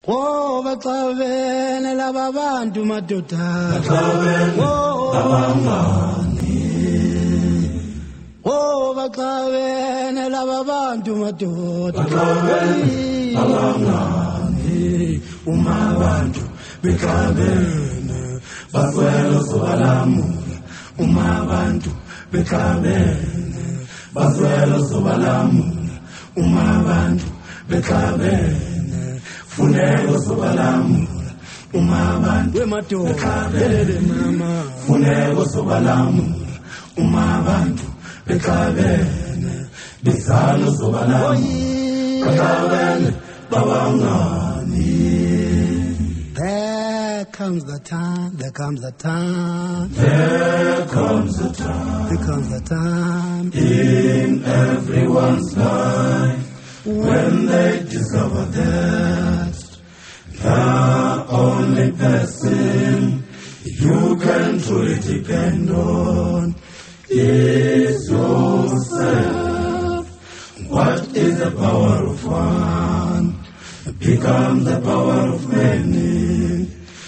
Oh, batabene lababantu madoda. Oh, batabene lababantu madoda. Umabantu bekabene baswelo sobalamula. Umabantu bekabene baswelo sobalamula. Umabantu bekabene Funego sobalamula, umabantu bekabene mama. Funego sobalamula, umabantu bekabene bizalo sobalamula, bekabene babangani. There comes the time, there comes the time, there comes the time, there comes the time in everyone's life. When they discover that the only person you can truly depend on is yourself. What is the power of one becomes the power of many.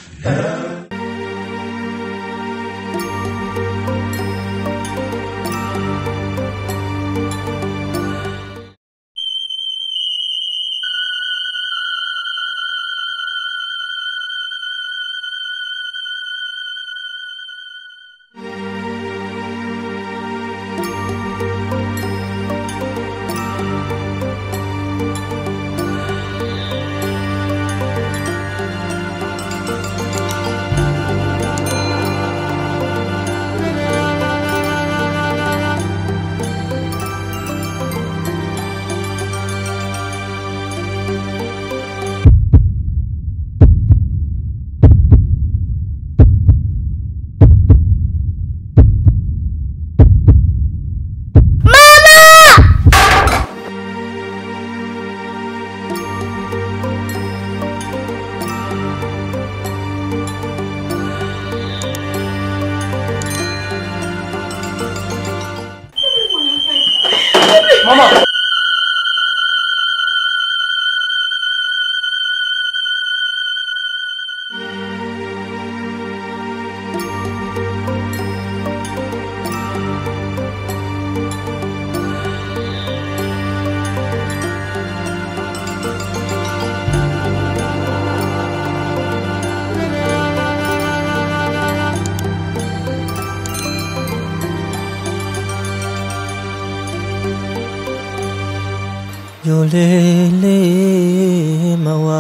Mama! Yolele mawa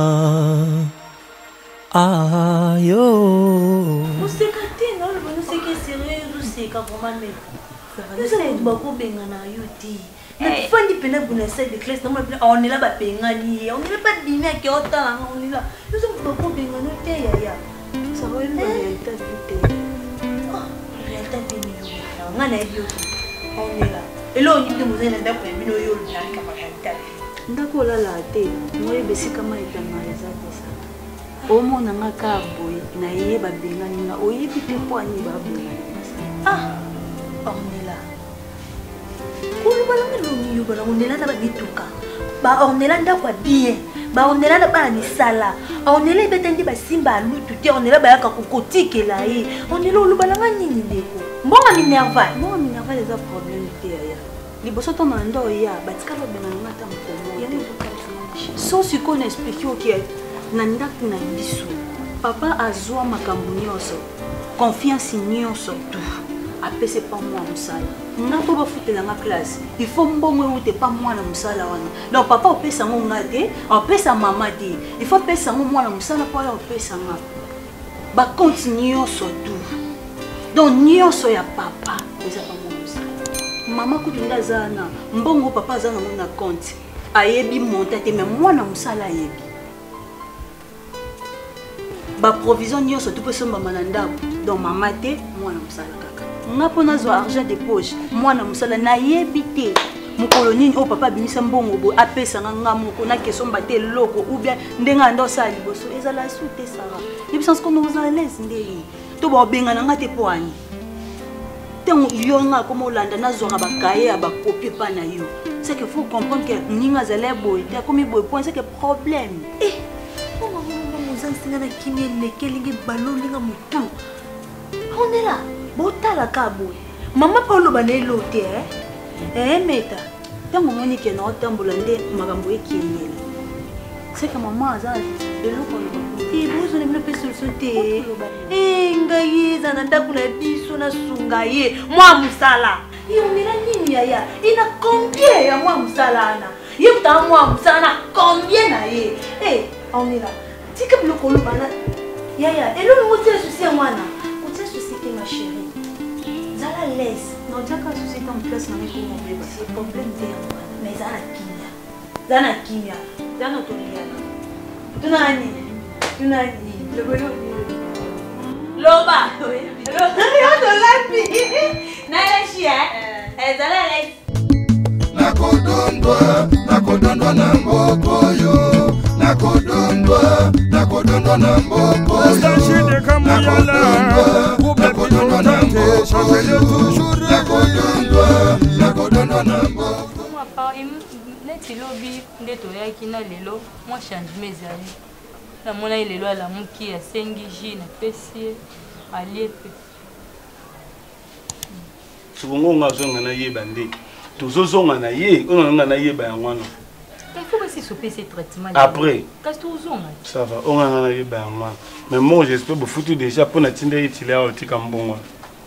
ayo. Você catena, olha, não sei que é sérieux, não sei que vraiment mais. Não sei que bako benga na yuti. Na fandi pena buna sai de classe, não é on est là ba benga ni, on est pas dîner que ota, on est là. Nous sommes bako benga no te ya. Ça va une réalité vite. Ah, réalité vite. Ngana yo. On est là. Et là on dit que vous allez ndako bino yo na kama réalité. Ndako la te moye besika maita maiza pesa omo na ngaka boy na ye ba bengani na oyebi te poani ba bengani ah ornela kulu balanga lungi yo bala ornela na ba bituka ba ornela ndako bien ba ornela na ba ni sala ornela betendi ba simba lutu te ornela ba yaka kokotikela ye ornela ulu balanga nini ndeko mbonga minerva les a problème te ya liboso to na ndo ya batika ba bengani mata mkomo sans ce qu'on explique au qui na ndako na biso papa azwa makambo nyonso confiance nyonso tout apese pa moi musala ngako ba futela nga classe il faut mbongo ute pa moi na musala wana donc papa opesa ngo ngate opesa mama te il faut pesa ngo moi na musala pa opesa nga ba continue so tout donc nyonso ya papa eza pa moi musala mama kutinda zana mbongo papa zana ngo na compte ayebi monta te mais moi na musala ayebi ba provision nyonso tout peut somba mananda donc mama te moi na musala kaka nga pona zo argent de poche moi na musala na yebi te mukolo nini o papa binisa mbongo bo apesa nga moko na kesomba te loko ou bien ndenga ndo sa liboso ezala sute sara yebi sans qu'on nous a laisse ndei to ba benga nga te poani Tant yo nga comme Hollande na zonga ba cahier ba copier pas na yo. C'est qu'il faut comprendre que ninga zale boy, t'as comme boy point c'est que problème. Eh, oh maman, bosangisinga na kimia lekelingi balolinga mutu aonela botalaka boye mama mpe oloba na elo te meta ntango omoni ke na otambola nde makambo ekendela seka mama aza eloko bozona bino mpe solution te ngai eza na ndako na biso nasunga ye mwa mosala onela nini yaya ina combien ya mwa mosala ana ye kutaka mwa mosala na combien na ye aonela tika biloko olobana yaya elongo tia susi ya mwana kotia susi te ma chérie zala lese naotiaka susi ta moplace na mekomoyeba c'est problème te ya mwana mais eza na kimia eza na kimia eza na toliyana tunani loba yotolapi naleshi ezala lesi nakodondwa na mboko yo nakodondwa na mboko yo nakodondwa na mboko neti lobi nde toyaki na lelo mwa changement ezali namona ye lelo alamuki asengi ji napesi ye alie mpe sokongo onga azonga na yeba nde tozozonga na ye onga na yeba yango wana il faut aussi sopesa traitement après kasi tozonga ça va onga na yeba yango wana mais moi j'espère bofutu déjà mpona tinda yetile awa otika mbongo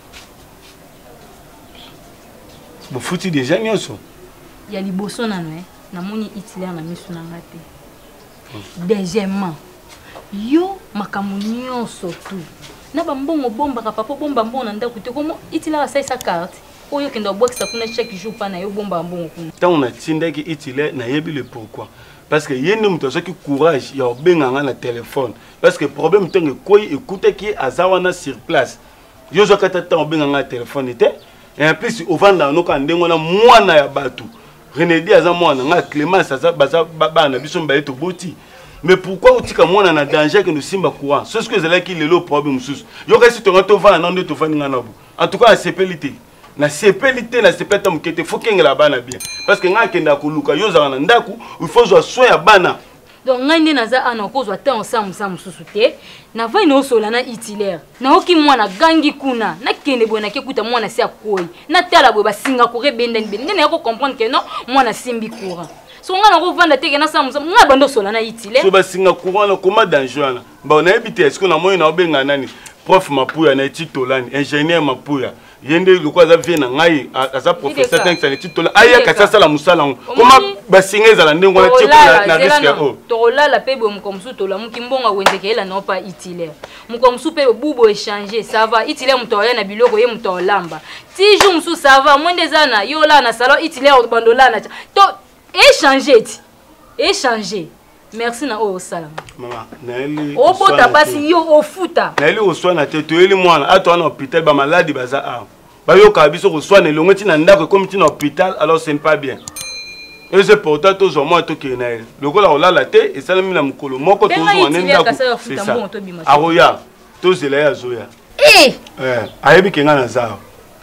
bofuti déjà nyonso ya liboso nano namoni itilaire na miso na nga te deuxièmement yo makambo nyonso tu na bambongo bombaka papa bomba mbongo na ndako te komo itilaire asalisa carte oyo okende obwakisa kuna chaque jour mpa na yo bomba mbongo kuna ntango natindaki itilaire nayebi le pourquoi parce que ye nde moto azwaki courage ya obenganga na telefone parce que problème ntango ekoyi ekutaki ye aza wana sur place yo ozwaki ata ntango obenganga na telefone te et en plus ovanda noka ndenge wana mwana ya bato Renedi aza mwana nga Clémence aza bana biso mbaye to boti mais pourquoi otika mwana na danger que nous simba courant c'est ce que zela ki lelo problème sous yo kasi to ngato vana nando to vani nga nabo en tout cas sepelité na sepelité na sepeta mukete faut kengela bana bien parce que nga kenda koluka yo za na ndaku il faut zo soin ya bana donc ngai nde naza ana kozwa ta ensemble mususu te na vai no sola na itilaire na oki mwana gangi kuna na kende bona ke kuta mwana si akoi na tala bo basinga ko rebenda nde na ko comprendre que non mwana simbi courant so nga na ko vanda te ke na samu nga bando sola na itilaire so basinga courant na koma danger na ba na ebite est-ce que na moyo na obenga nani prof mapuya na titolani ingénieur mapuya yende loko aza vie na ngai aza professeur tank sa titolani aya kasasa la musala comment basinga ezala ndengo na tiko na risque o tolala pe bo mukomsu tola mukimbonga wenzeke ela no pa itilaire mukomsu pe bubo échanger ça va itilaire mutoya na biloko ye mutolamba ti jour musu ça va mwende zana yo la na salon itilaire bandola na to échanger merci na o salam mama naeli o bota pasi yo ofuta naeli oswana te toeli mwana ato na hôpital ba maladi baza a ba yo ka biso oswana longo ti na ndako comme ti na hôpital alors c'est pas bien et c'est pourtant to zo moi to ke naeli lokola olala te et salami na mukolo moko to zo na ndako c'est ça aroya to zela ya zoya ayebi kenga na zao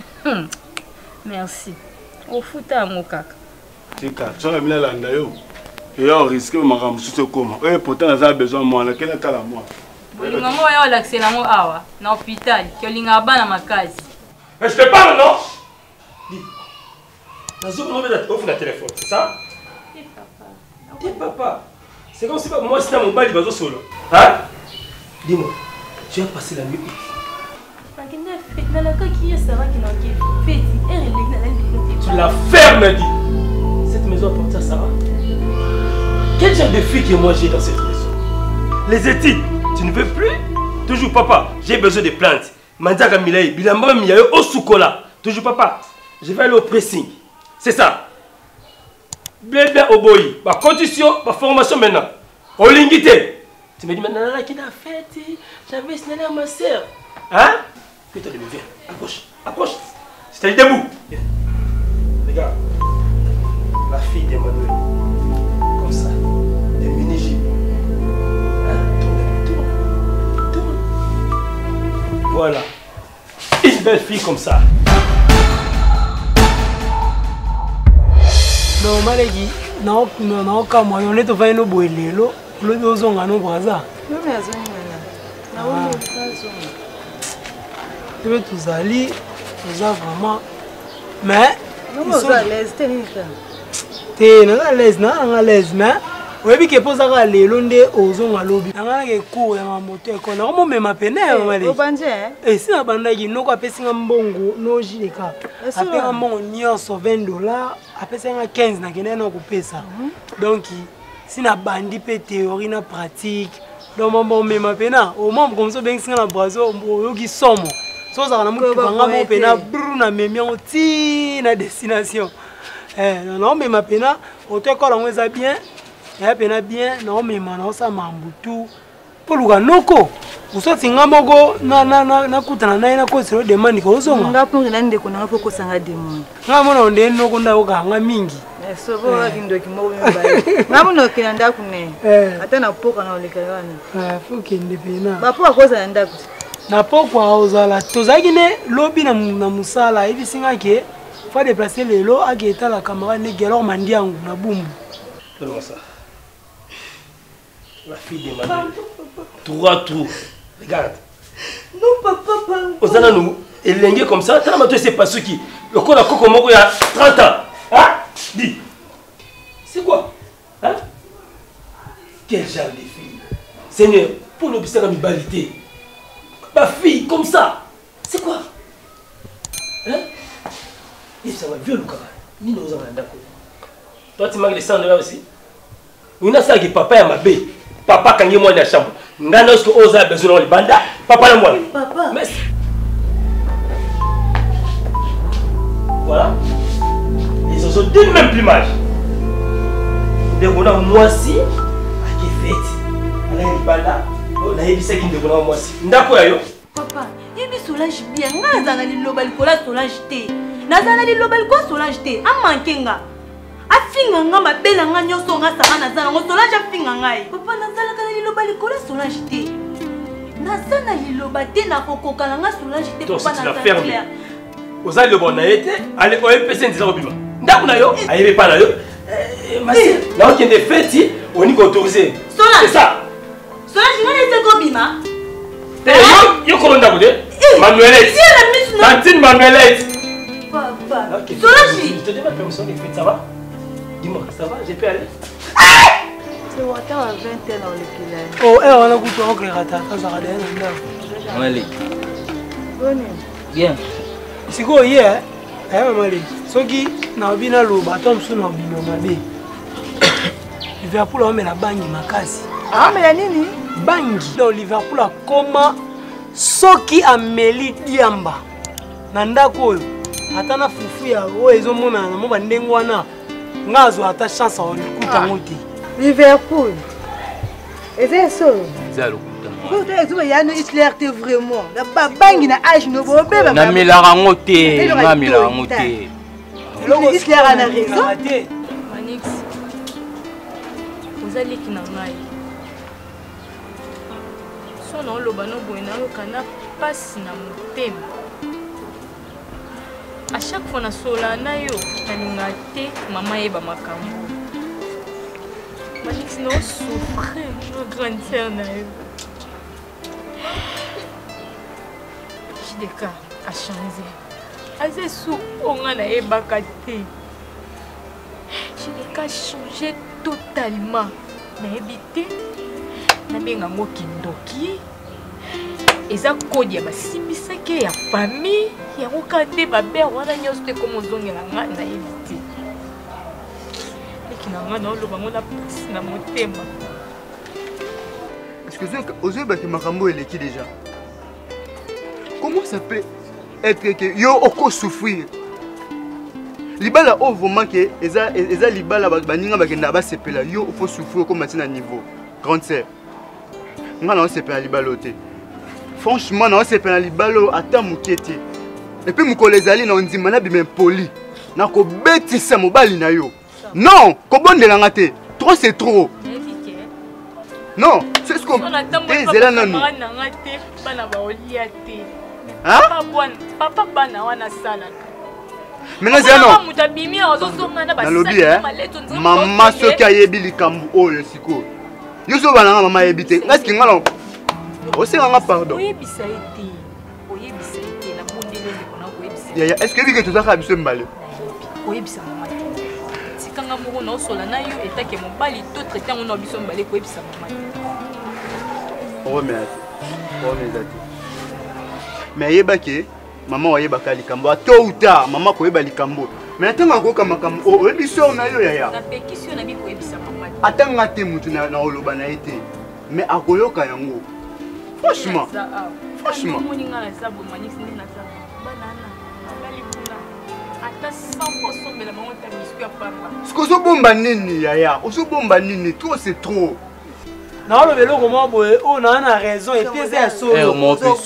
merci ofuta ngo kaka tika sona mina landa yo et on risque makambo sous comment et pourtant on a besoin moi là quel est la moi bolinga mo ya l'accès na mo awa na hôpital que linga bana makazi mais je te parle non dis nazo on met la téléphone c'est ça dis papa c'est comme si moi c'était mon bali bazo solo hein dis-moi tu as passé la nuit tu la fermes dis cette maison appartient à Sarah. Quel genre de fille que moi j'ai dans cette maison? Les études, tu ne veux plus? Toujours papa, j'ai besoin de plantes. Mandaka Milaï, Bilamba Miaï, au Soukola. Toujours papa, je vais aller au pressing. C'est ça. Blé au boy. Ma condition, ma formation maintenant. Au lingité. Tu me dis maintenant, là, qui a fait? J'avais signé à ma soeur. Hein? Putain, viens, approche, approche. C'est debout. Viens. Regarde. La fille d'Emmanuel. Comme ça. Des mini-jupes. Hein? Tourne. Voilà. Une belle fille comme ça. Non, malegi. Non, comme moi, on est au fin de boelelo. L'autre ozonga no braza. Non mais azongana. Na oyo azonga. Tebe tuzali oza vraiment mais non mais oza l'aise tenisa. Te na l'aise na l'aise mais oyebi ke poza ka lelo nde ozonga lobi. Nanga ke cours ya mamoto ekona komo mema pene ya mali. Obanje Eh si na bandaki noko apesinga mbongo no jileka. Apenga mbongo nyonso $20 apesinga 15 na kende na kopesa. Donc si na bandi pe théorie na pratique donc mon mema pena au moins comme ça ben singa na brazo oyoki somo. So za na mutu banga mo pena bru na memia ti na destination. Non mema pena otekola ngweza bien. Ya pena bien non mema na osa mambutu. Poluka noko. Usoti ngamoko na kutana na ina ko sero demande ko uzonga. Ngapo ngina ndeko na ngapo ko sanga demande. Ngamona onde noko nda okanga mingi. Sobo wakindo kimoko mbaye. Ngamuno kinanda kune. Ata na poka na olekana. Fuki ndipena. Bapo akoza na ndako. Na pokwa ozala tozaki ne lobi na musala ebi singa ke fa déplacer lelo aketa la caméra ne gelo mandiangu na bumbu. Comment ça? La fille de ma Trou. Regarde. Non, papa. Ozana nous, elenge comme ça, t'as ma c'est pas ce qui. Le corps a coco moko il y a 30 ans. Hein? Dis. C'est quoi? Hein? Quel genre de fille? Seigneur, pour l'obstacle à m'ébalité. Ma fille, comme ça. C'est quoi? Hein? Et ça va vieux le cabal. Ni nous en d'accord. Toi, tu manques les sangs là aussi. On a ça qui papa et ma bé. Papa quand il est moi dans la chambre. Ngana ce que osa besoin de banda. Papa la moi. Papa. Mais voilà. Ils ont deux mêmes plumages. De on a moi si qui fait. Ala banda. On a évité qui de on a moi si. Ndako yo. Papa, yebi Solange bien. Nga na liloba likola Solange te. Nazana liloba likola Solange te. Amankenga. Afinga nga mabela nga nyoso nga sanga nazana ngo Solange afinga ngai. Papa nazala kana liloba likola Solange te. Nazana liloba te na kokoka nga Solange te papa nazala. Oza le bon été, allez au MPC ndisa obima. Ndako na yo, ayebe pa na yo. Masi, na okende feti, oni ko autoriser. C'est ça. Solange ngane te ko bima. Yo ko ndako de? Manuelette. Tantine Manuelette. Papa. Solange, je te demande permission de fête, ça va? Dis-moi, ça va? J'ai pu aller? C'est wata wa 20 ans olekila. Oh, on a goûté au grata, ça va aller là. Mali. Boni. Bien. Siko hier, Mali. Soki na bina lo batom su na bino mabe. Liverpool a mis la bangi makasi. Ah mais la nini? Bangi. Dans Liverpool a comment soki ameli diamba. Na ndako oyo. Ata na fufu ya o ezomona na mo bandengo wana. Ngazo ata chance on kuta ngoti. Liverpool. Et c'est ça. Zalo. Vous avez dit Hitler te vraiment. La bangi na âge no bobe ba. Na milanga ngote, na milanga ngote. Hitler a raison. Manix. Vous allez qui n'a ngai. Son on loba no boina yo kana passe na motema. À chaque fois na sola na yo na te maman eba makambo. Manix no souffrir, no grande sœur na yo. Chideka a changé. Azé sou onga na eba kate. Chideka a changé totalement. Na ebité na benga ngo kindoki. Eza kodi ya basimbisaki ya famille ya kokande babere wana nyonso te komo ozongela nga na ye te leki na nga na oloba ngo na pasi na motema. Est-ce que ozoyebaki makambo eleki déjà? Comment ça peut être que yo okosouffrir libala oyo vraiment ke eza libala baninga bakenda basepela yo ofo souffrir okomati na niveau grande sœur nga na osepela libala oyo te. Franchement, non, c'est pas libalo ata mukete. Et puis mukolo ezali na ndima na bima poli. Na ko betisa mobali na yo. Non, ko bondela ngate. Trop c'est trop. Non, c'est ce qu'on ezela nanu. Hein? Papa bana wana sala. Maintenant c'est non. Na lobi maman soki ayebi likambu oyo siko. Yo so bana maman ebité. Ngaski ngalo. Osenga pardon. Oyebisa ete. Oyebisa ete na bondele ndeko na oyebisa. Ya est-ce que bike tozaka biso mbale? Oyebisa mama. Tikanga moko na osola na yo etake mobali to traiter ngona biso mbale koyebisa mama. Oh mais. Mais yebake maman oyebaka likambo tôt ou tard maman koyeba likambo. Mais atanga ko kamakambo oyebiso na yo yaya. Na pekisio na bi koyebisa mama. Atanga te mutu na oloba na ete. Mais akoyoka yango. Franchement. Franchement. Ce que so bomba nini yaya, oso bomba nini, trop c'est trop. Non, le vélo comment boy, on a raison et puis c'est solo. Bonjour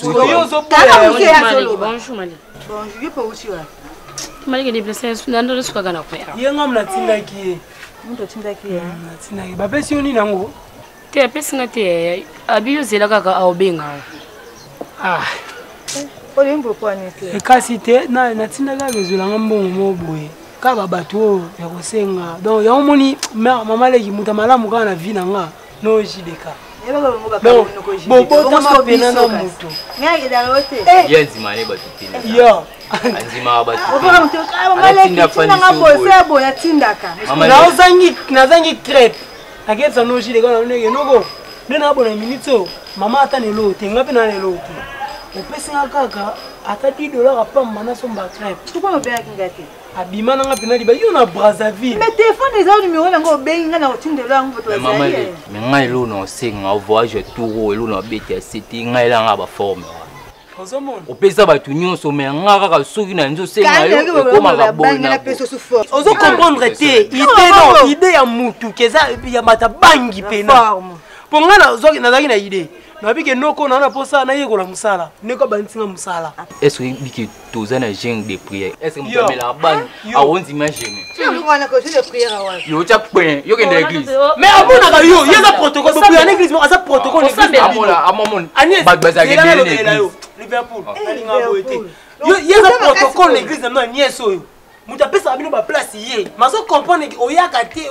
Mali. Bonjour, pas aussi là. Mali que déplacer dans le square na faire. Yengam na tinda ki. Muntu tinda ki. Na tinda ki. Ba pesi oni nango. Te pesi ngate abiyo zela kaka aobenga. Ah. Oli mboko anete. Kasi te na tinda ka bezula ngambongo mo boy. Ka ba bato ya kosenga. Donc ya omoni mama leki muta malamu kana vi na nga. No jideka. Bon, botama pena na mutu. Ngaki dalote. Yenzi mane batutini. Yo. Anzima Ofa mtu kama leki tinda ngabo ya tindaka. Nazangi crepe. Aketsa no jideka na ndenge noko. Nena bona minito. Mama ata nelo tenga pena nelo. Opesinga kaka ata $10 apamba na somba crepe. Tukwa mobea kingati. Abima nanga pena liba yo na Brazzaville. Mais téléphone des autres numéros nango benga na otindela ngo to maman mais ngai lo no senga voyage tour lo na beti city ngai la nga ba forme. Ozomona. Opesa batu nyonso mais nga kaka soki na nzo senga yo ekoma ba bona. Ozo comprendre te idée ya mutu keza ya mata bangi pena. Ponga na zoki nazaki na idée. Nabike noko na posa na yekola musala neko bantinga musala. Est-ce que biki toza na jeune de prière? Est-ce que mutamela la ban a on imagine? Ngwana ko de prière wa. Yo tcha point yo kende église. Mais abona ka yo yeza protocole bo ya l'église mo asa protocole l'église. Amona amon. Bagbaza ke l'église. Liverpool. Alinga boete. Yo yeza protocole l'église na nyeso yo. Muta pesa bino ba place yé. Maso comprendre oyaka te.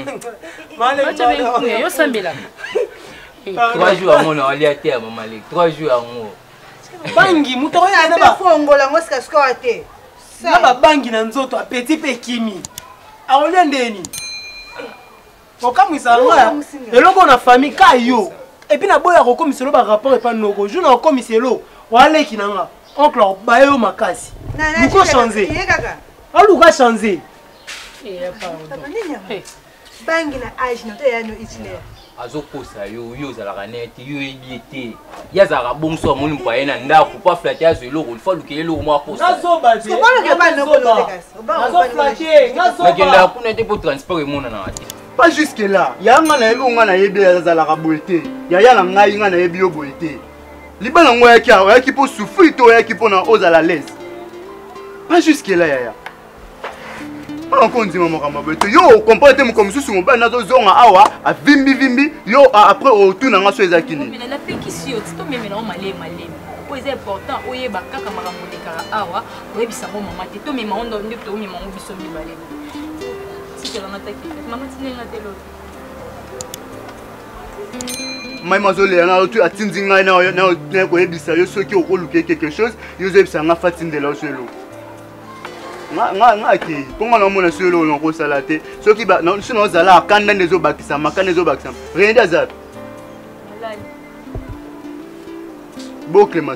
Male yo sambela. 3 jours à mon aliaté à maman les 3 jours à moi. Bangi muto ya na ba fongola ngoska skoate. Na ba bangi na nzoto a petit pe kimi. A olendeni. Okamwisa nga. Eloko na famille ka yo. Et puis na boya ko komiselo ba rapport e pa noko. Jour na komiselo wale kinanga. Oncle ba yo makasi. Muko changer. Aluka changer. Bangi na age na to ya no Hitler. Azokosa yo zalaka neti yo ebiete yazaka bonso amoni mpaye na ndako pa flatter azo eloko ilfa lukele eloko mwa kosa nazoba te nakenda kuna te po transport emona na te pas jusque là yanga na yebi nga na yebi azalaka boye te yaya na ngai nga na yebi yo boye te libala ngo yaki po souffrir to yaki po na ozala l'aise pas jusque là yaya. Encore dit maman Kamabete yo comprendre mon comme sous mon ba na zonga awa a vimbi yo après au tour na so ezakini mais la pékisio to même na malé po c'est important oyeba kaka makambo de kara awa oyebisa mo mama te to même ondo ndeko to même on biso mibale si que la nataki maman tinenga te lo mai mazole na tu atindinga na ko yebisa yo soki okoluke quelque chose yo zebisa nga fatindela o selo nga ki ponga na mona solo na ko salate soki ba sino zala kanda ndezo bakisa makanda ndezo bakisa rien d'azar bo Clémence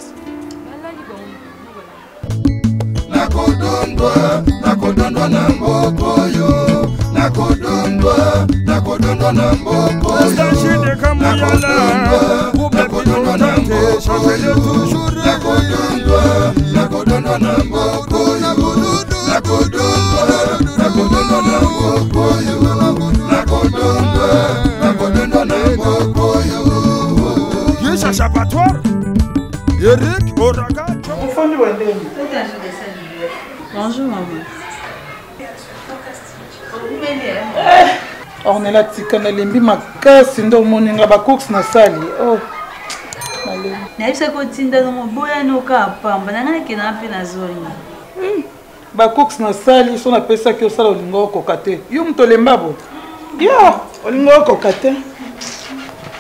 nakodondwa na mboko yo nakodondwa na mboko yo nakodondwa na mboko yo nakodondwa na mboko yo Eric Oraga. Bonjour maman. Ornella tikana lembi makasi ndo moninga ba cooks na sali. Oh. Naisa ko tinda no boya no ka pamba nanga ke na pe na zoni. Ba cooks na sali so na pesa ki osala olingo kokate. Yo mto lembabo. Yo, olingo kokate.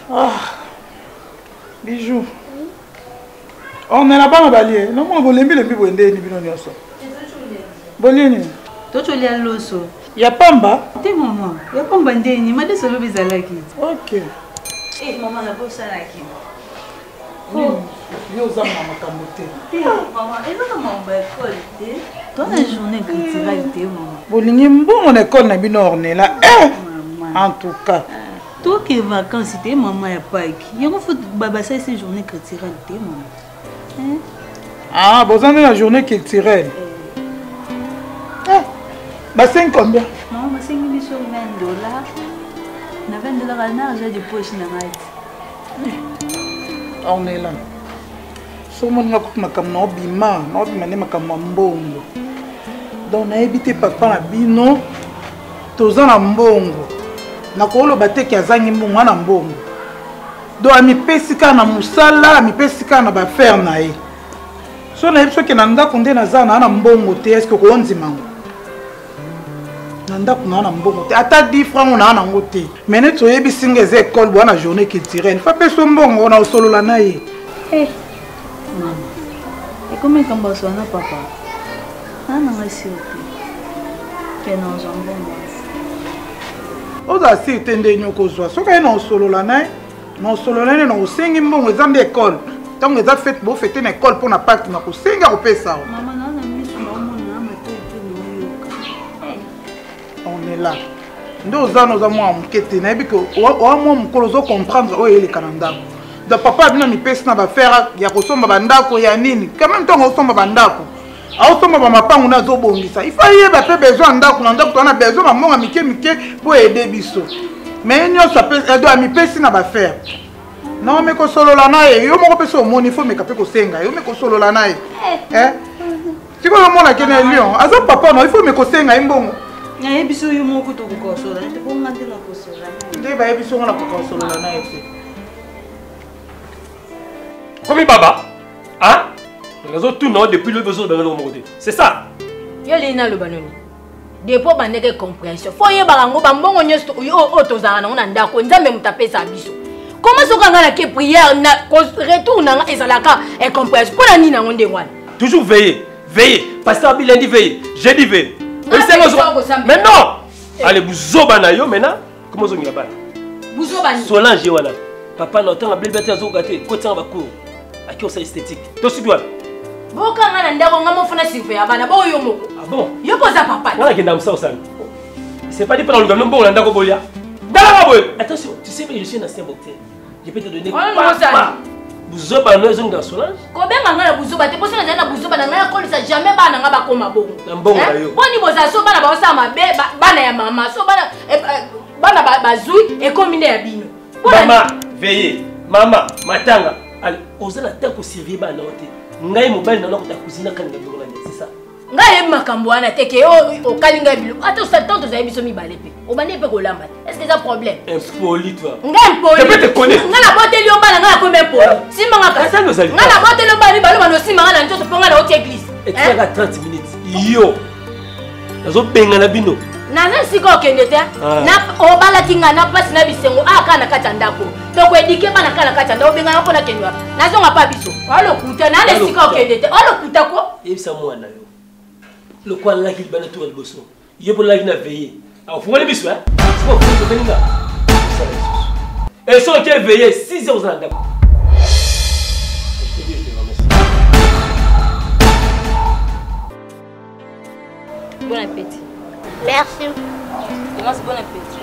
Ah, bijou. On est là-bas à Balier. Non, moi, je vais vous aider. Bolini. Toi, tu es l'osso. Il y a Pamba. T'es maman. Il y a Pamba Ndeni. Mais c'est le bizalaki. Ok. Eh, maman, la bosse à la qui. Oh. Yo, ça m'a camoté. Maman, et là, maman, va école. Toi, la journée culturelle, maman. Bolini, bon, mon école n'a pas orné là. En tout cas. Toi qui es vacances, t'es maman et Pâques. Il y a un foot baba ça ces journées culturelles, t'es maman. Ah, besoin de la journée culturelle. Bah, c'est combien? Non, c'est $20. Na $20 à l'argent de poche na maïs. On est là. Si on a coupé ma cam no bima, no bima ne ma cam mbongo. Donc on a évité papa na bino. Toza na mbongo. Na kolo bate ki azangi mbongo na mbongo. Donc ami pesika na musala, ami pesika na ba faire na ye. So na yebso ke na ndako nde na za na mbongo te, est-ce que ko onzimango? Nanda kuna na mbongo te ata 10 francs on a na ngote mais ne toyebi singa ze école bona journée culturelle fa peso mbongo na osolola na ye maman et comment kamba so na papa na nga si ke na zongo oza si tende nyoko zwa soka na osolola na na osengi mbongo eza nde école tango eza fête bo fêter na école pour na Pâques na kosenga kopesa maman na misu na omona na mato on est là. Nous avons un enquête. Nous avons comprendre où est le Canada. Donc papa a dit que nous avons faire il y a des bandako il y a nini. Quand même temps on bandako. On il fallait besoin ndako on a besoin de mike pour aider biso. Mais nous ça peut aider ami pesi na ba faire. Non mais ko solo la na yo moko pesi au moni faut me kapé ko senga yo me ko solo la na hein. Tu vois mon akene lion. Aza papa non il faut me ko senga imbongo. Na ebiso yo moko to kosola nte ko ngate na kosola nde ba ebiso ngana kosola na ete Comme baba hein réseau tout non depuis le besoin de le côté c'est ça yo lina lo banoni depo bandeke compréhension fo ye barango bambongo nyosto o tozana na ndako nzambe mutapesa biso comment sokanga na ke prière na retour na ezalaka e compréhension pona nini na ngonde ngwana toujours veiller pasteur bilendi veiller jeudi veiller mais non allez buzoba na yo maintenant comment on y a pas buzoba ni Solange wana papa na tanga blebete azokate ko tanga bakuru aki osa esthétique to sidwa boka ngana ndako ngamo fona sife ya bana bo yo moko ah bon yo poza papa wala kenda msa osana c'est pas dit pendant le gamin bon na ndako bolia dala boy attention tu sais mais je suis un ancien docteur je peux te donner pas buzoba no ezonga dans Solange ko benga ngana buzoba te posa na buzoba na ngana kolisa jamais bana ngaba koma bongo na mbongo na yo boni boza so bana ba osa mabe bana ya mama so bana bazui e komine ya bino mama veiller mama matanga allez osala tant que servir bana ote ngai mobali na ko ta cuisine kan ngabiro na c'est ça ngai makambo wana teke o kalinga bilo ata sa tanto za biso mi balepe o bane pe ko lamba est-ce que ça problème impoli toi ngai impoli tu peux te connaître ngala boteli o bana ngala ko me poli simanga ka ngala boteli o bana balo bano simanga na ntoto ponga na o église et tu as 30 minutes yo nazo benga na bino nana siko okende te na obala kinga na place na bisengo aka na kata ndako donc edike bana kala kata ndako benga na kona kenwa nazonga pa biso alo kuta nana siko okende te alo kuta ko ebisa mwana yo le quoi là qui bana tout le bosso yebo la na veiller alors faut aller biso hein faut venir et sur qui veiller 6 heures en ndako bon appétit. Merci. Commence bon appétit.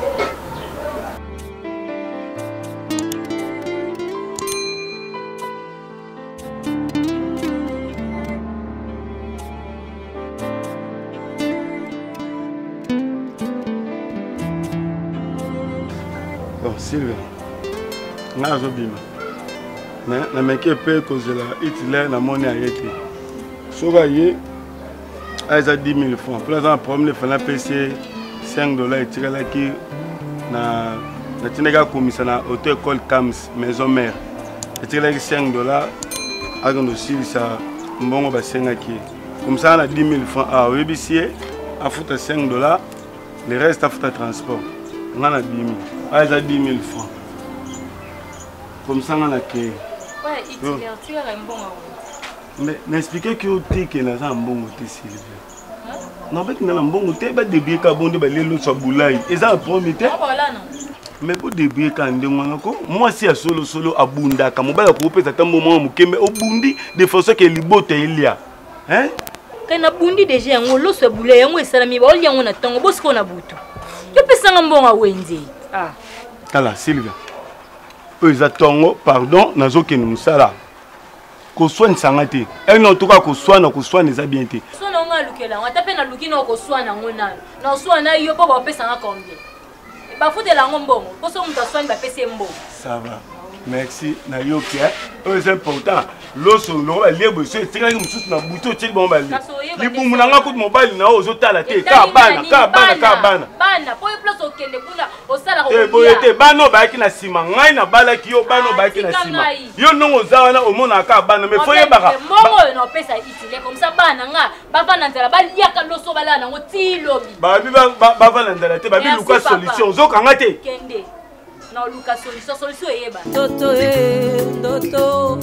Bon, Sylvain, je suis bien. Mais je suis peu que je l'ai na monnaie à été. Si vous voyez, il y a 10 000 francs. Pour exemple, problème, il fallait payer $5 et tirer là qui na tinega commission na auto-école Cams maison mère. Et tirer là $5 avec aussi ça mbongo ba senga qui. Comme ça on a 10 000 francs à webisier à foutre $5, le reste à foutre transport. On a 10 000. Ah, il y a 10 000 francs. comme ça on a que ouais itinéraire tu as un bon mais n'expliquer que tu que na za mbongo te Sylvie non avec na mbongo te ba début ka bonde ba lelo so boulay et ça premier te voilà non mais pour début quand ndengwana ko moi si ya solo abunda ka mobala ko pesa tambo mo mukembe obundi de façon que libote ilia hein kana bundi déjà yango lo so boulay yango esalami ba oli yango na tango bosiko na butu yo pesa ngambonga wenze ah kala Sylvia eux attendent pardon nazo ke musala ko soigne sangati et non tout cas ko soigne ça bien té so na nga lukela nga tape na lukino ko soigne ngona na soigne yo po ba pesa nga combien ba foute la ngombongo po so mta soigne ba pesa mbongo ça va merci na yo ke c'est important loso lo liebo c'est tika ki mususu na buto tsheli bon bali libungu na nga kuti mobali na ozo tala te ka bana bana po place okende kuna osala ko te boyete bano ba ki na sima ngai na bala ki yo bano ba ki na sima yo nongo zawana omona ka bana mais foye baka mongo no pesa itile comme ça bana nga ba vana nzala ba liaka loso bala na ngo ti lobi ba vana nzala te ba bi luka solution zo kanga te kende na luka solution eyeba toto toto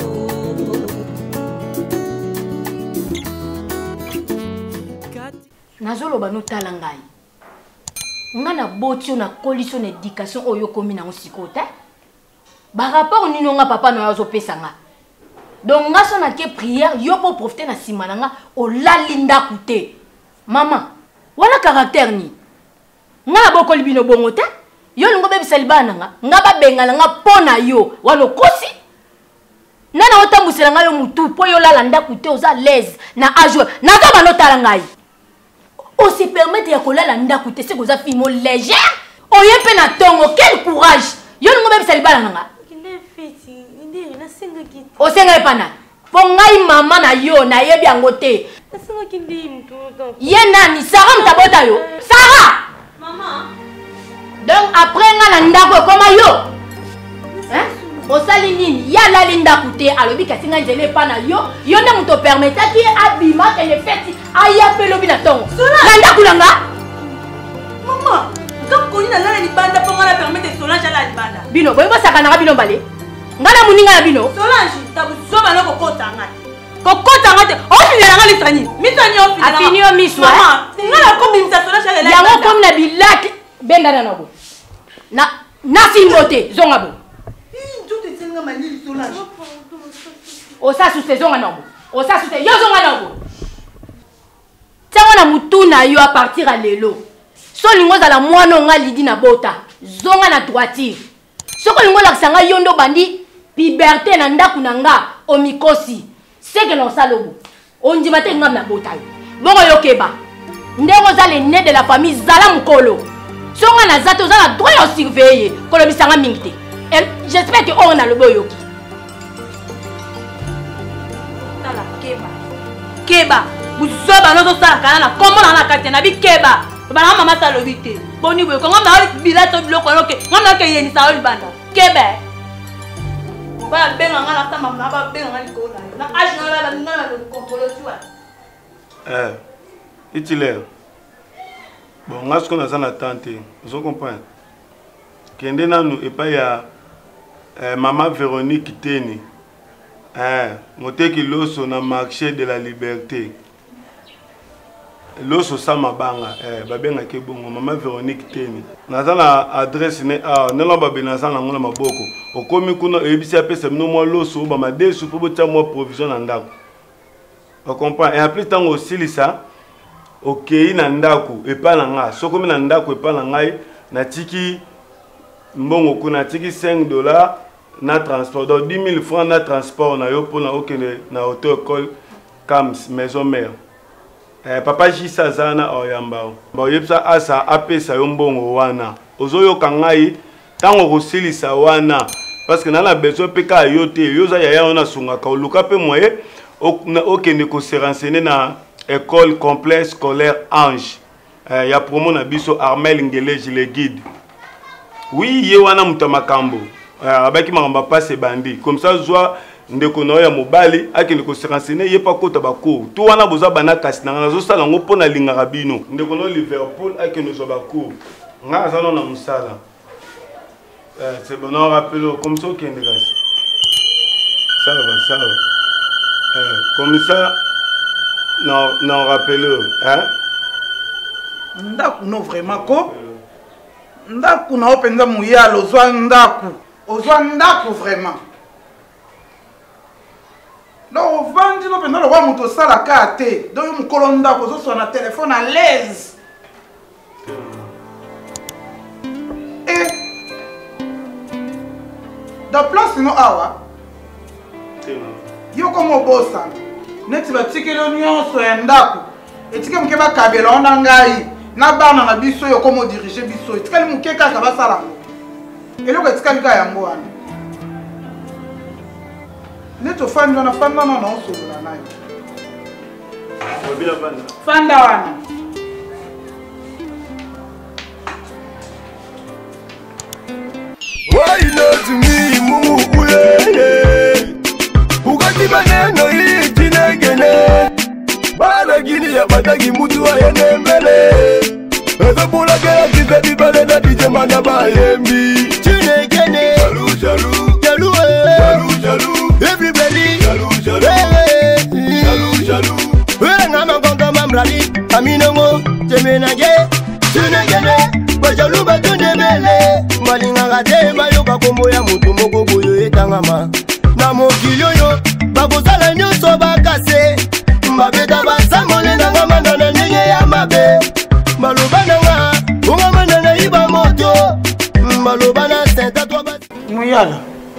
nazoloba no tala ngai nga na botio na kolisi na éducation oyo komi na osiko te ba rapport nino nga papa no yazo pesa nga donc nga so na ke prière yo po profiter na sima na nga olali ndaku te mama wana caractère ni nga na bokoli bino bongo te yo lingo bebisa libana nga babengala nga pona yo wana kosi nana otambusela nga yo mutu po yo lala ndaku te oza l'aise na ajour nazo ba no tala ngai on se permet ya kolala ndaku te c'est que ça fimo légère oye pe na tongo quel courage yo ngo bebisa libala nanga kinde fiti ndiri na singa kiti o senga pana po ngai mama na yo na yebi yango te na singa kindi mtu donc ye nani Sarah mtabota yo Sarah maman donc après nga na ndako koma yo hein osali nini ya lali ndaku te alobi kasi nga nzele pana yo nde muto permettre ki abima ke le feti aya pe lobi na tongo na ndaku langa maman donc koni na lala libanda po nga na permettre Solange ala libanda bino boy bosaka na bino bale nga na muninga na bino Solange tabuzoba na kokota nga te ofinela nga litani mitani ofinela afini yo miso maman nga na komimisa Solange ala libanda yango komi na bilaki benda na bo na simbote zonga bo osasuse zonga nango osasuse yo zonga nango ntango na mutu na yo a partir ya lelo so olingo ozala mwana onga lidi na bota zonga na droitire soki olingo olakisa nga yo nde obandi puberté na ndaku na nga omikosi seke na osala obo ondima te ngam na bota yo bongo yokeba ndenge oza le nez de la famille zala mokolo songa na za te oza na droit ya osurveille kolobisanga mingi te j'espère que on a le boyoki tala keba buzoba nozo sala kana na kombo na kate na bikeba bana mama ta lobi te boni boyo kongo na bila to biloko loke ngam ke yeni sa libanda kebe ba benga ngala ta mama ba benga ngali ko na age na ngala le contrôle tu vois Itiler bon nga ce qu'on a ça na tante vous comprenez kende nanu et pas ya maman Véronique Teni moteki loso na marché de la liberté loso sama banga babenga ke bongo maman Véronique Teni naza na adresse ne nelo babena sana ngona maboko okomi kuna ebisi apesa mino mo loso ba madesu po botia mo provision na ndako on comprend et en plus tango silisa okei na ndako epa na nga sokomi na ndako epa na ngai na tiki mbongo kuna tiki $5 na transport donc 10 000 francs na transport na yo pona okende na auto école Cams maison mère papa jisa zana oyamba ba yepsa asa apesa yo mbongo wana ozoyoka ngai tango kosilisa wana parce que na besoin peka yo te yo za ya ona sunga ka oluka pe moye okende ko se renseigner na école complexe scolaire Ange ya promo na biso Armel Ngeleji le guide oui ye wana mutamakambo abaki makamba passe bandi comme ça zwa ndeko na ya mobali akende ko se renseigner ye pa kota bako to wana boza bana kasi na zo sala ngo pona lingaka bino ndeko no Liverpool akende zo bako nga azana na musala c'est bon on rappelle comme ça okende kasi Ça va. Commissaire, non, rappelez-le, hein? Ndaku non vraiment ko. Ndaku na openza muyala ozwa ndaku. Ozwa ndaku vraiment. Non, vandi no penza lo wa muto sala ka te. Do yo mukolo ndaku zo so na téléphone à l'aise. Et dans place no awa. Yo como bossa. Neti batikelo nyonso ya ndaku. Etika mke bakabela onda ngai. Na bana na biso yo como diriger biso. Etika mke kaka basala. Eloko etika lika yango wana. Neto fanda na osolo na nayo. Fanda wana. Why not me mumu uye? Ugati baneno hii jinegene. Bala gini ya batagi mutu wa yenembele. Eza pula kaya kisa dibale na dijemana bayembi. Jinegene. Jalou. Everybody. Jalou. Ngama konga mamrali. Aminongo. Jemenage. Jinegene. Bajalou batundebele. Malinga gade mayoka kombo ya mutu moko boyo etangama. Na mokili oyo bakozala nyonso bakase. Mbabeta basamole na ngamanda na ndenge ya mabe. Maloba nanga ungamanda na iba moto. Maloba na senta to ba muyala.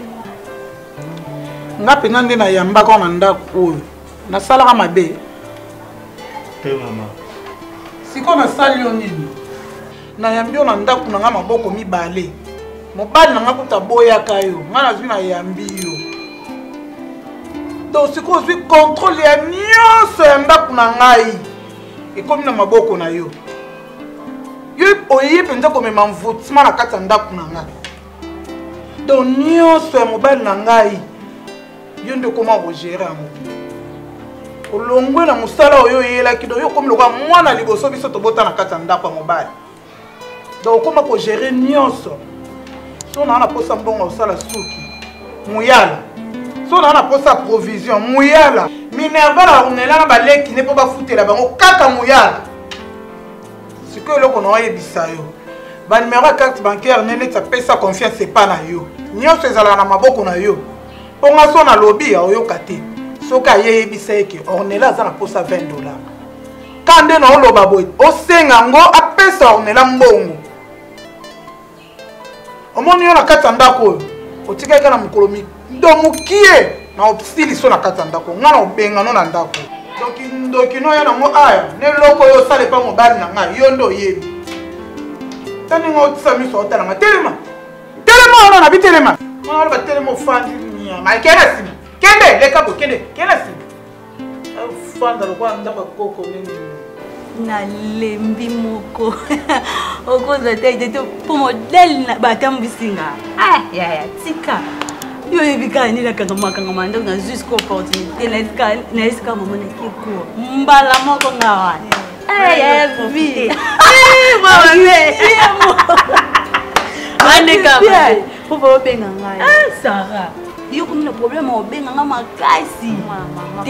Ngapi nande na yamba ko na ndaku oyo. Na sala ka mabe. Te mama. Siko na sali yo nini? Na yambio na ndaku na nga maboko mibale. Mobali na nga kuta boya kayo. Nga na zwi na yambi yo. Donc siko zwi contrôle ya nyonso ya ndaku na ngai. Ekomi na maboko na yo. Yo oyi penza komema mvutima na kati ya ndaku na ngai. Donc nyonso ya mobali na ngai. Yo nde koma kogere yango. Olongwe na musala oyo yelaki do yo komi lokwa mwana liboso biso tobota na kati ya ndaku ya mobali. Donc koma kogere nyonso. So na posa mbongo osala suki. Muyala. So na posa provision. Muyala. Minerva la unela na baleki ne po ba futela bango kaka muyala. Siko eloko na oyebisa yo. Ba numéro ya carte bancaire nene ta pesa confiance pas na yo. Nyonso ezala na maboko na yo. Ponga so na lobby ya oyoka te. Soka yebisa eke ornela za na posa $20. Kande na oloba boy. Osenga ngo apesa ornela mbongo. Omoni yo na kati ya ndako oyo. Otika eka na mokolo ndomukie na obsili so na kati ya ndako. Nga na obenga no na ndako. Ndoki no ya nango aya. Ne loko yo sale pa mobali na nga. Yo ndo yebi. Tani nga otisa miso otala nga. Telema wana na bitelema. Nga wana ba telema ofandi niya. Ma kena sima. Kende leka bo kende. Kena sima. Fanda lokwa ndako koko nini. Na lembi moko okoza te ite po modèle na batambisinga ya tika yo ebika ni la kanga manda na jusqu'au opportunité na iska mama na kiko mbala moko ngawa vi mama ane kama po benga ngai Sarah yo comme le problème au benga nga makasi mama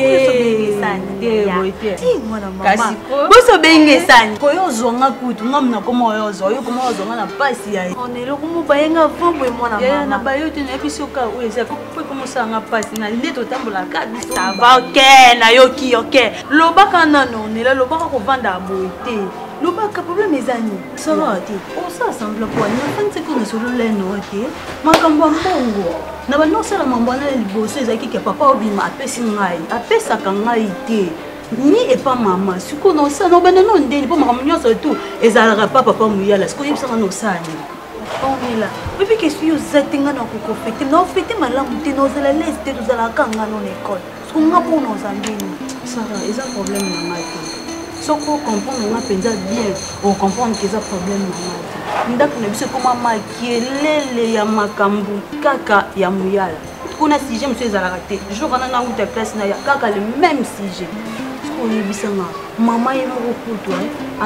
kasi boso benge sani ko yo zonga kutu ngam na komo yo zonga na pasi ya on est loko mo bayenga vombo mwana mama na bayo te na biso ka o eza ko komo sanga pasi na ndeto tambola ka biso ça va OK na yo ki OK lobaka nano on est là lobaka ko vanda boité lobaka problème ezani ça va te o ça semble quoi na fante ko na solo leno te makambo mbongo na bano sala mambona liboso ezaki ke papa obima apesi ngai apesaka ngai te ni epa mama siko no sa no bana no ndeni po makambo nyonso tu ezalaka pa papa muyala siko yebisanga no sani omila bibi ke si yo zatenga na ko fete no fete malamu te no zala leste to zala kanga no école siko ngapo no zambini sara eza problème na ngai soko comprendre nga penza bien o comprendre que eza problème na ngai ndako na biso koma makielele ya makambu kaka ya muyala kuna sujet monsieur ezalaka te jour wana na uta place na ya kaka le même sujet siko yebisanga mama ye moko kutu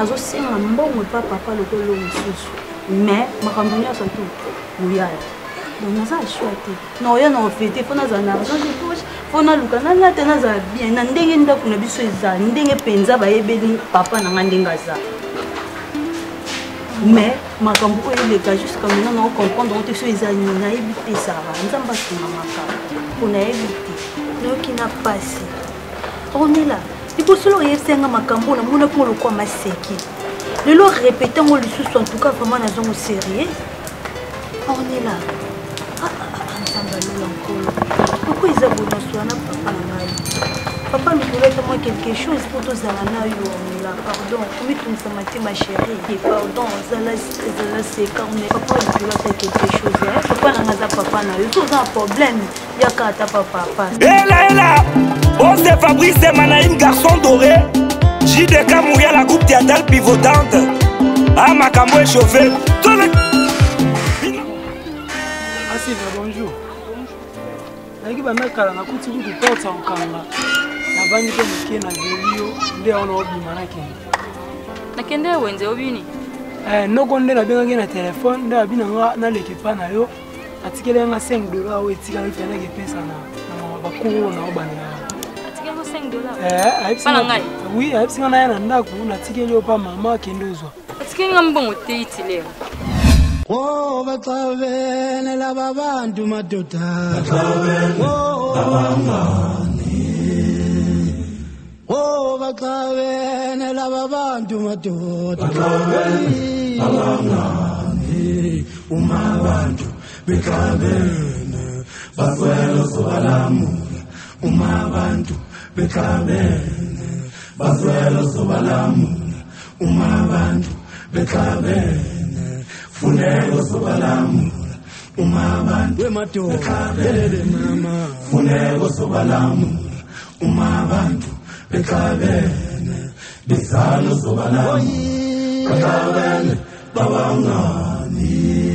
azosenga mbongo epa papa lokolo mosusu mais makambo nyonso tu muyala donc naza choix te na oya na ofete mpo nazala na argent de poche mpo naluka nalata nazala bien na ndenge ndako na biso eza ndenge mpenza bayebeli papa na nga ndenge aza mais makambo oyo eleka jusqu'à maintenant na ocomprendre te so eza nini nayebi te sara nzambe asunga makambo mpo nayebi te nayoki na pasi onela libosolo oyebisenga makambo namona mpo lokwa maseki lelo répété ngo lisusu en tout cas vraiment nazongo sérieux onela nzambe alola nkolo pourquoi eza bonaswa na papa na ngai papa mikoleta moi quelque chose pour tozala na yo onela pardon omitunisa matema chérie pardon ozala seka one papa mikolata quelque chose papa na nga aza papa na yo toza un problème yaka ata papa Ela Ose Fabrice Manaïm garçon doré JDK Mouya la groupe théâtrale pivotante Ah Makambo échauffé Asiva bonjour Naki banakala nakuti kutu porte nkanga Nabani ke mike na velio nde ona obima nakende Nakende wenze obini noko nde nabengaki na telefone nde abina nga naleke pa na yo atikele nga $5 oyo etikala ifenaki epesa na bakuru na obana oui, ayebisi nga na ye na ndako natikeli yo pa mama akende ozwa atikeli nga mbongo te itilero bacabene laba bantu madoda bacabene laba bantu madoda uma bantu becabene bafwelo sobalamula uma bantu becabene bafwelo sobalamula uma bantu becabene funelo sobalamula uma bantu becabene mama funelo sobalamula uma bantu becabene bizalo sobalamula becabene babangani